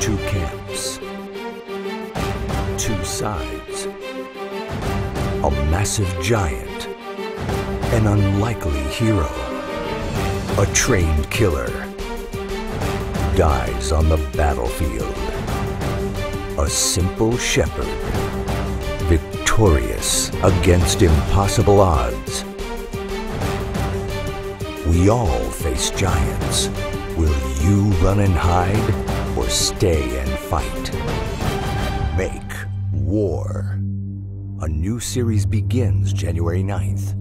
Two camps, two sides, a massive giant, an unlikely hero, a trained killer, dies on the battlefield. A simple shepherd, victorious against impossible odds. We all face giants. Will you run and hide or stay and fight? Make war. A new series begins January 9th.